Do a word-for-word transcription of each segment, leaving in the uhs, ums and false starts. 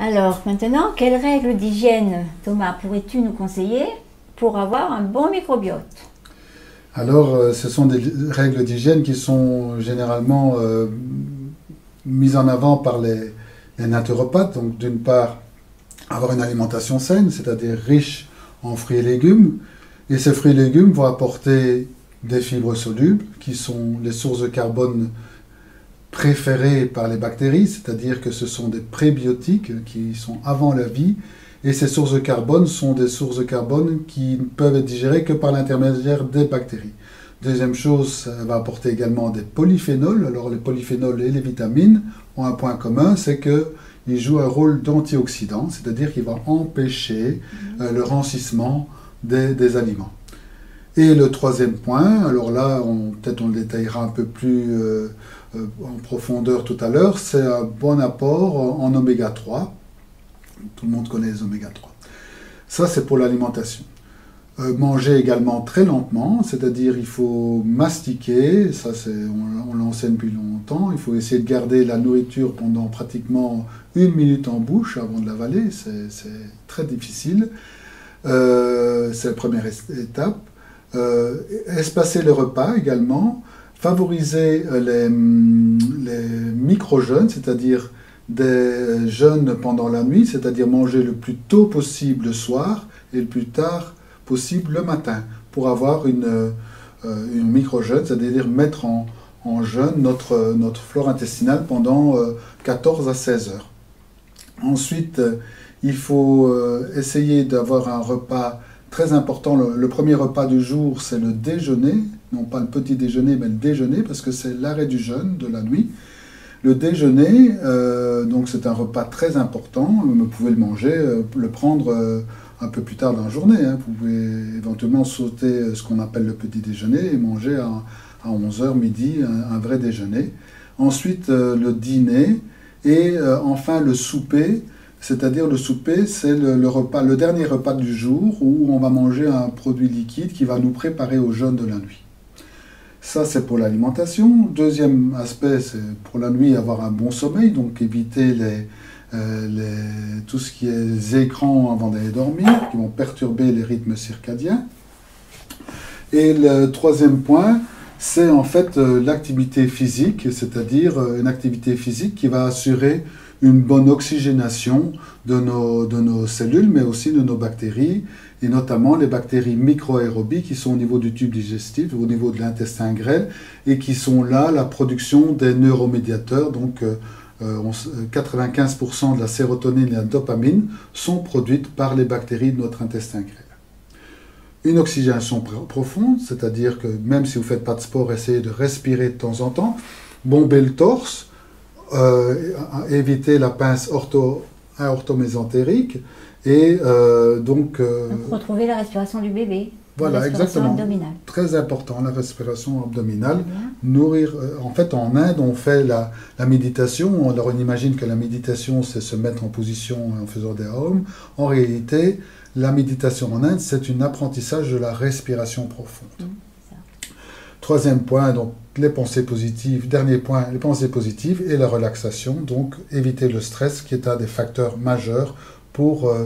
Alors maintenant, quelles règles d'hygiène, Thomas, pourrais-tu nous conseiller pour avoir un bon microbiote? Alors, euh, ce sont des règles d'hygiène qui sont généralement euh, mises en avant par les, les naturopathes. Donc, d'une part, avoir une alimentation saine, c'est-à-dire riche en fruits et légumes. Et ces fruits et légumes vont apporter des fibres solubles, qui sont les sources de carbone préférées par les bactéries, c'est-à-dire que ce sont des prébiotiques qui sont avant la vie. Et ces sources de carbone sont des sources de carbone qui ne peuvent être digérées que par l'intermédiaire des bactéries. Deuxième chose, ça va apporter également des polyphénols. Alors les polyphénols et les vitamines ont un point commun, c'est qu'ils jouent un rôle d'antioxydant, c'est-à-dire qu'ils vont empêcher euh, le rancissement des, des aliments. Et le troisième point, alors là, peut-être on le détaillera un peu plus euh, euh, en profondeur tout à l'heure, c'est un bon apport en, en oméga trois. Tout le monde connaît les oméga trois. Ça, c'est pour l'alimentation. Euh, manger également très lentement, c'est-à-dire il faut mastiquer, ça c'est, on, on l'enseigne depuis longtemps, il faut essayer de garder la nourriture pendant pratiquement une minute en bouche avant de l'avaler, c'est, c'est très difficile. Euh, c'est la première étape. Euh, espacer les repas également, favoriser les, les micro-jeûnes, c'est-à-dire des jeûnes pendant la nuit, c'est-à-dire manger le plus tôt possible le soir et le plus tard possible le matin, pour avoir une, euh, une micro-jeûne, c'est-à-dire mettre en, en jeûne notre, notre flore intestinale pendant euh, quatorze à seize heures. Ensuite, euh, il faut euh, essayer d'avoir un repas très important. Le, le premier repas du jour, c'est le déjeuner, non pas le petit déjeuner, mais le déjeuner, parce que c'est l'arrêt du jeûne de la nuit. Le déjeuner, euh, donc c'est un repas très important, vous pouvez le manger, euh, le prendre euh, un peu plus tard dans la journée. Hein. Vous pouvez éventuellement sauter ce qu'on appelle le petit déjeuner et manger à, à onze heures midi un, un vrai déjeuner. Ensuite, euh, le dîner et euh, enfin le souper, c'est-à-dire le souper, c'est le, le, repas, le dernier repas du jour où on va manger un produit liquide qui va nous préparer au jeûne de la nuit. Ça, c'est pour l'alimentation. Deuxième aspect, c'est pour la nuit, avoir un bon sommeil, donc éviter les, euh, les, tout ce qui est les écrans avant d'aller dormir, qui vont perturber les rythmes circadiens. Et le troisième point, c'est en fait euh, l'activité physique, c'est-à-dire euh, une activité physique qui va assurer une bonne oxygénation de nos, de nos cellules, mais aussi de nos bactéries, et notamment les bactéries micro-aérobies qui sont au niveau du tube digestif, au niveau de l'intestin grêle, et qui sont là la production des neuromédiateurs. Donc euh, quatre-vingt-quinze pour cent de la sérotonine et de la dopamine sont produites par les bactéries de notre intestin grêle. Une oxygénation profonde, c'est-à-dire que même si vous ne faites pas de sport, essayez de respirer de temps en temps, bomber le torse, euh, éviter la pince ortho, aortomésentérique, et euh, donc, euh, donc... retrouver la respiration du bébé. Voilà, la respiration exactement. Abdominale. Très important, la respiration abdominale. Nourrir, euh, en fait, en Inde, on fait la, la méditation. Alors, on imagine que la méditation, c'est se mettre en position en faisant des hums. En réalité, la méditation en Inde, c'est un apprentissage de la respiration profonde. Mmh, Troisième point, donc les pensées positives. Dernier point, les pensées positives et la relaxation. Donc, éviter le stress, qui est un des facteurs majeurs pour euh,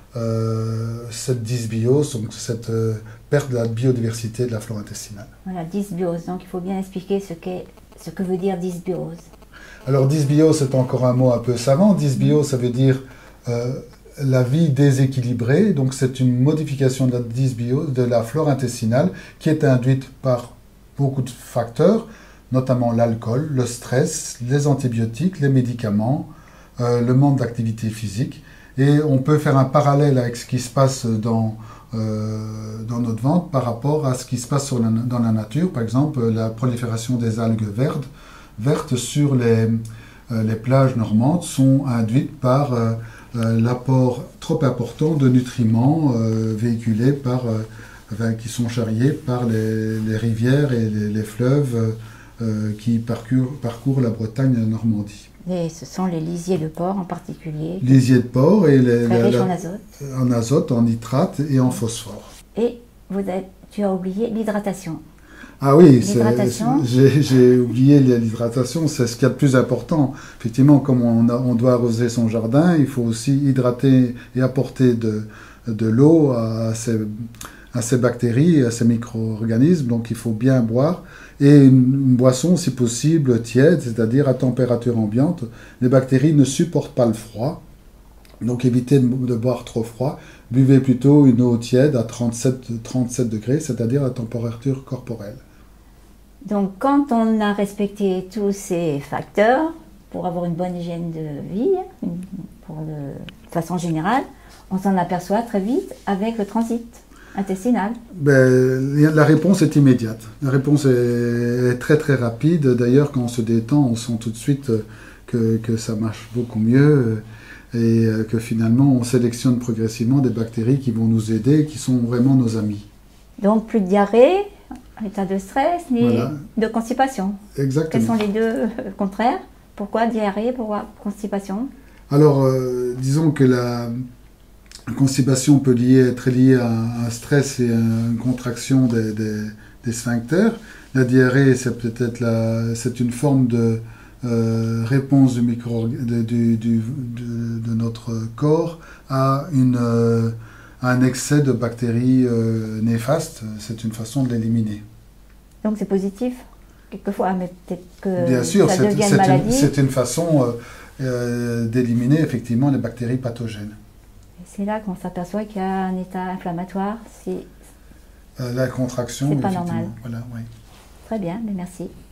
euh, cette dysbiose, donc cette euh, perte de la biodiversité de la flore intestinale. Voilà, dysbiose. Donc, il faut bien expliquer ce, qu'est, ce que veut dire dysbiose. Alors, dysbiose, c'est encore un mot un peu savant. Dysbiose, ça veut dire euh, la vie déséquilibrée. Donc, c'est une modification de la dysbiose, de la flore intestinale, qui est induite par beaucoup de facteurs, notamment l'alcool, le stress, les antibiotiques, les médicaments, euh, le manque d'activité physique. Et on peut faire un parallèle avec ce qui se passe dans, euh, dans notre ventre par rapport à ce qui se passe sur la, dans la nature. Par exemple, la prolifération des algues vertes, vertes sur les, euh, les plages normandes sont induites par euh, euh, l'apport trop important de nutriments euh, véhiculés par, euh, enfin, qui sont charriés par les, les rivières et les, les fleuves euh, qui parcourent, parcourent la Bretagne et la Normandie. Et ce sont les lisiers de porc en particulier. Lisiers de porc et les, très la, riches la, en azote. En azote, en nitrate et en phosphore. Et vous avez, tu as oublié l'hydratation. Ah oui, c'est- L'hydratation. j'ai j'ai oublié l'hydratation, c'est ce qu'il y a de plus important. Effectivement, comme on, a- on doit arroser son jardin, il faut aussi hydrater et apporter de, de l'eau à ces, à ces bactéries, à ces micro-organismes. Donc il faut bien boire. Et une, une boisson, si possible, tiède, c'est-à-dire à température ambiante. Les bactéries ne supportent pas le froid. Donc évitez de, de boire trop froid. Buvez plutôt une eau tiède à trente-sept, trente-sept degrés, c'est-à-dire à température corporelle. Donc, quand on a respecté tous ces facteurs pour avoir une bonne hygiène de vie, une- pour le- de façon générale, on s'en aperçoit très vite avec le transit intestinal. Ben, la réponse est immédiate. La réponse est, est très très rapide. D'ailleurs, quand on se détend, on sent tout de suite que, que ça marche beaucoup mieux et que finalement on sélectionne progressivement des bactéries qui vont nous aider, qui sont vraiment nos amis. Donc, plus de diarrhée, état de stress, ni Voilà. de constipation. Quels Exactement. sont les deux euh, contraires? Pourquoi diarrhée, pourquoi constipation? Alors, euh, disons que la constipation peut lier, être liée à un stress et à une contraction des, des, des sphincters. La diarrhée, c'est peut-être la, c'est une forme de euh, réponse du micro, de, du, du, de, de notre corps à, une, euh, à un excès de bactéries euh, néfastes. C'est une façon de l'éliminer. Donc, c'est positif, quelquefois, mais peut-être que Bien sûr, ça c'est devient une c'est une, maladie. c'est une façon euh, euh, d'éliminer effectivement les bactéries pathogènes. C'est là qu'on s'aperçoit qu'il y a un état inflammatoire. C'est Euh, la contraction, C'est pas effectivement. normal. Voilà, oui. très bien, mais merci.